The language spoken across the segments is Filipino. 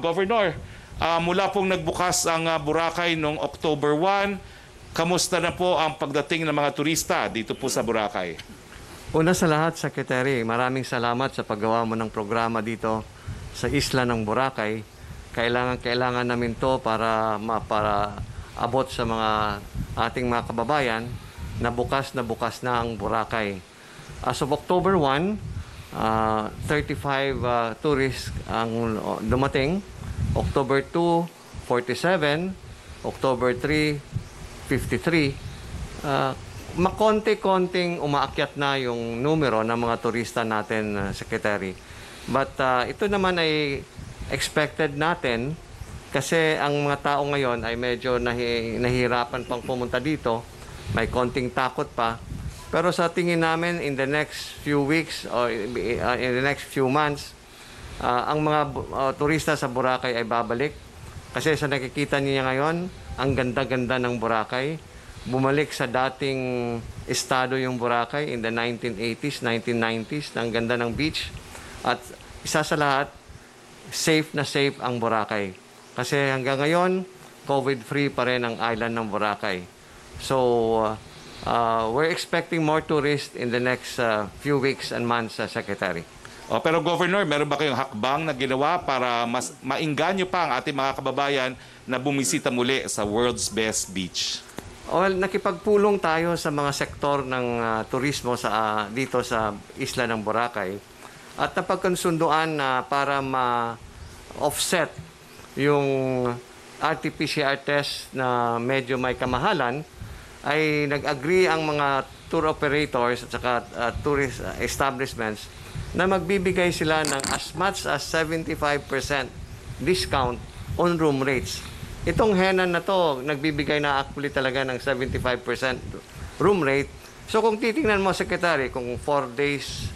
Governor, mula pong nagbukas ang Boracay noong October 1, kamusta na po ang pagdating ng mga turista dito po sa Boracay? Una sa lahat, Secretary, maraming salamat sa paggawa mo ng programa dito sa isla ng Boracay. Kailangan namin to para abot sa mga ating mga kababayan na bukas na ang Boracay. As of October 1, 35 tourists ang dumating. October 2, 47. October 3, 53. Makonti-konting umaakyat na yung numero ng mga turista natin, Secretary. But ito naman ay expected natin kasi ang mga tao ngayon ay medyo nahihirapan pang pumunta dito. May konting takot pa. Pero sa tingin namin, in the next few weeks or in the next few months, ang mga turista sa Boracay ay babalik. Kasi sa nakikita niya ngayon, ang ganda-ganda ng Boracay. Bumalik sa dating estado yung Boracay in the 1980s, 1990s. Ang ganda ng beach. At isa sa lahat, safe na safe ang Boracay. Kasi hanggang ngayon, COVID-free pa rin ang island ng Boracay. So, we're expecting more tourists in the next few weeks and months, Secretary. Pero Governor, meron ba kayong hakbang na ginawa para mas maingganyo pa ang ating mga kababayan na bumisita muli sa world's best beach? Well, nakipagpulong tayo sa mga sektor ng turismo dito sa isla ng Boracay at napagkonsunduan na para ma-offset yung RT-PCR test na medyo may kamahalan, ay nag-agree ang mga tour operators at saka tourist establishments na magbibigay sila ng as much as 75% discount on room rates. Itong Henan na to, nagbibigay na actually talaga ng 75% room rate. So kung titingnan mo, Secretary, kung 4 days,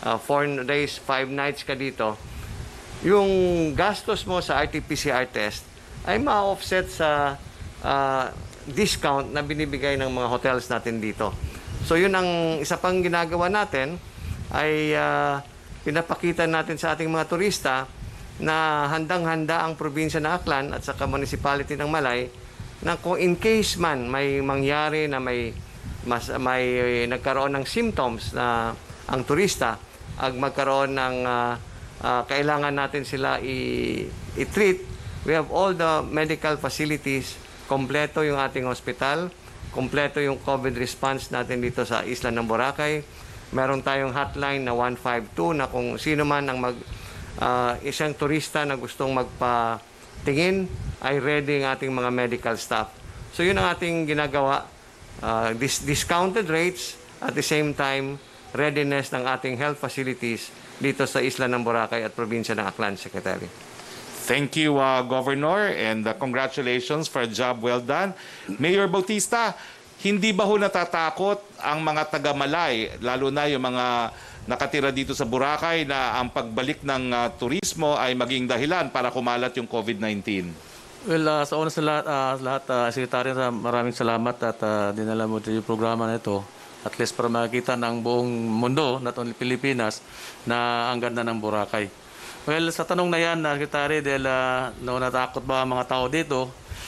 5 nights ka dito, yung gastos mo sa RT-PCR test ay ma-offset sa discount na binibigay ng mga hotels natin dito. So yun ang isa pang ginagawa natin ay pinapakita natin sa ating mga turista na handang-handa ang probinsya ng Aklan at saka municipality ng Malay na kung in case man may mangyari na may nagkaroon ng symptoms na ang turista at magkaroon ng kailangan natin sila i-treat, we have all the medical facilities, kompleto yung ating hospital, kompleto yung COVID response natin dito sa isla ng Boracay. Meron tayong hotline na 152 na kung sino man ang isang turista na gustong magpatingin ay ready ang ating mga medical staff. So yun ang ating ginagawa, discounted rates at the same time readiness ng ating health facilities dito sa isla ng Boracay at probinsya ng Aklan, Secretary. Thank you, Governor, and congratulations for a job well done. Mayor Bautista, hindi ba ho natatakot ang mga taga-Malay, lalo na yung mga nakatira dito sa Boracay, na ang pagbalik ng turismo ay maging dahilan para kumalat yung COVID-19? Well, sa una sa lahat, Secretary, maraming salamat at dinala mo yung programa na ito. At least para makikita ng buong mundo, not only Pilipinas, na ang ganda ng Boracay. Well, sa tanong na yan, Secretary, dahil natakot ba ang mga tao dito,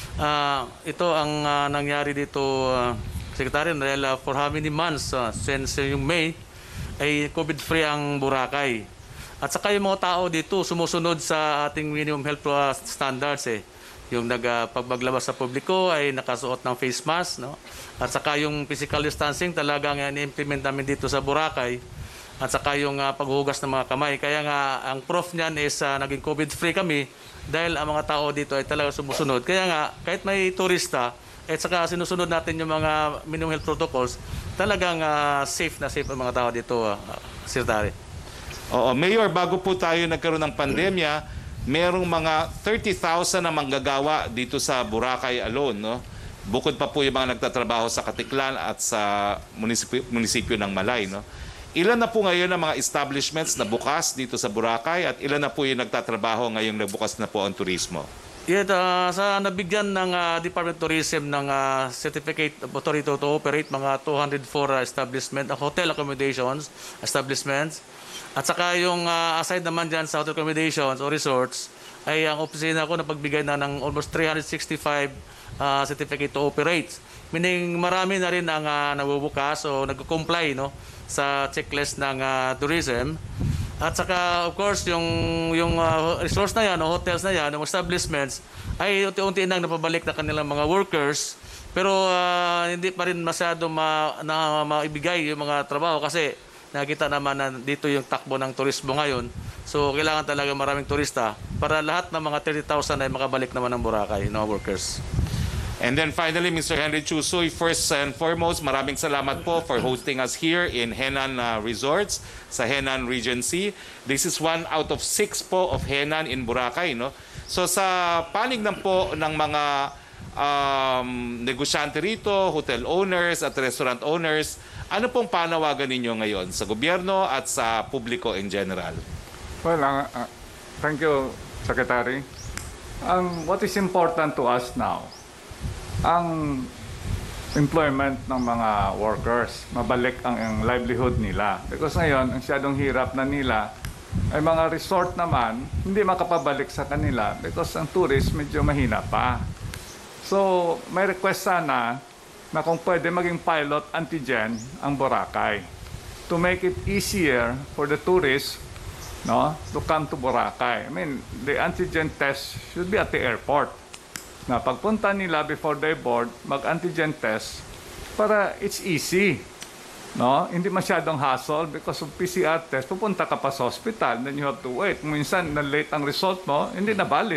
ito ang nangyari dito, Secretary, dahil for how many months, since yung May, ay COVID-free ang Boracay. At saka yung mga tao dito sumusunod sa ating minimum health standards. Yung paglabas sa publiko ay nakasuot ng face mask. No? At saka yung physical distancing talagang i-implement namin dito sa Boracay. At saka yung paghuhugas ng mga kamay. Kaya nga ang proof niyan is naging COVID-free kami dahil ang mga tao dito ay talaga sumusunod. Kaya nga kahit may turista, at saka sinusunod natin yung mga minimum health protocols, talagang safe na safe ang mga tao dito, Secretary. Oo, Mayor, bago po tayo nagkaroon ng pandemya, merong mga 30,000 na manggagawa dito sa Boracay alone, no? Bukod pa po yung mga nagtatrabaho sa Katiklan at sa munisipyo ng Malay, no? Ilan na po ngayon ang mga establishments na bukas dito sa Boracay at ilan na po yung nagtatrabaho ngayong nagbukas na po ang turismo? Sa nabigyan ng Department of Tourism ng Certificate of Authority to Operate, mga 204 establishment, hotel accommodations, establishments. At saka yung aside naman dyan sa hotel accommodations o resorts, ay ang opisina ko napagbigay na ng almost 365 certificate to operate. Meaning marami na rin ang nabubukas o nagko-comply no, sa checklist ng tourism. At saka of course yung resorts na yan, o hotels na yan, yung establishments ay unti-unti nang napabalik na kanilang mga workers. Pero hindi pa rin masyado maibigay yung mga trabaho kasi nakita naman na dito yung takbo ng turismo ngayon. So kailangan talaga maraming turista para lahat ng mga 30,000 ay makabalik naman ng Boracay, no, workers. And then finally, Mr. Henry Chusoy, first and foremost, maraming salamat po for hosting us here in Henan Resorts sa Henan Regency. This is 1 out of 6 po of Henan in Boracay, no? So sa panig ng po ng mga negosyante rito, hotel owners at restaurant owners, ano pong panawagan ninyo ngayon sa gobyerno at sa publiko in general? Well, thank you, Secretary. What is important to us now, ang employment ng mga workers, mabalik ang livelihood nila. Because ngayon, ang siyadong hirap na nila, ay mga resort naman, hindi makapabalik sa kanila because ang tourist medyo mahina pa. So, may request sana na kung pwede maging pilot antigen ang Boracay to make it easier for the tourists, no, to come to Boracay. I mean, the antigen test should be at the airport. Na pagpunta nila before they board, mag-antigen test para it's easy. No? Hindi masyadong hassle because of PCR test. Pupunta ka pa sa hospital, then you have to wait. Minsan, na-late ang result mo, hindi na valid.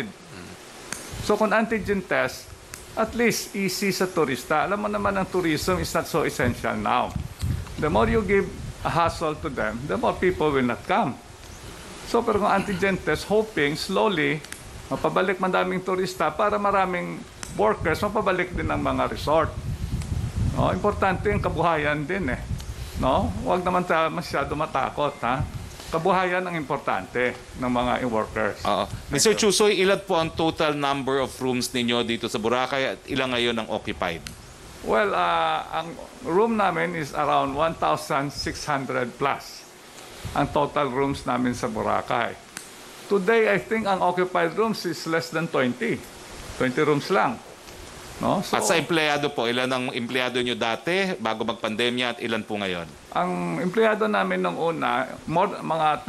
So kung antigen test, at least easy sa turista. Alam mo naman ang tourism is not so essential now. The more you give a hassle to them, the more people will not come. So pero kung antigen test, hoping slowly, mapabalik madaming turista para maraming workers, mapabalik din ng mga resort. No, importante yung kabuhayan din eh. No? Huwag naman masyado matakot, ha? Kabuhayan ang importante ng mga workers. Mr. Chusoy, ilan po ang total number of rooms ninyo dito sa Boracay at ilan ngayon ang occupied? Well, ang room namin is around 1,600 plus. Ang total rooms namin sa Boracay. Today, I think ang occupied rooms is less than 20. 20 rooms lang. No? So, at sa empleyado po, ilan ang empleyado nyo dati bago magpandemya at ilan po ngayon? Ang empleyado namin nung una, mga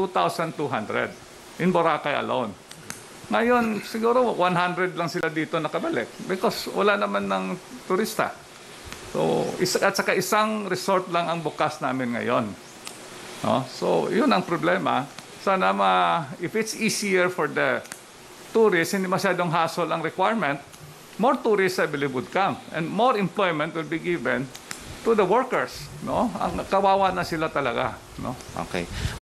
2,200 in Boracay alone. Ngayon, siguro 100 lang sila dito nakabalik because wala naman ng turista. So, at saka isang resort lang ang bukas namin ngayon. No? So, yun ang problema. Sana if it's easier for the tourists, hindi masyadong hassle ang requirement, more tourists I believe would come and more employment will be given to the workers. No? Ang kawawa na sila talaga. No? Okay.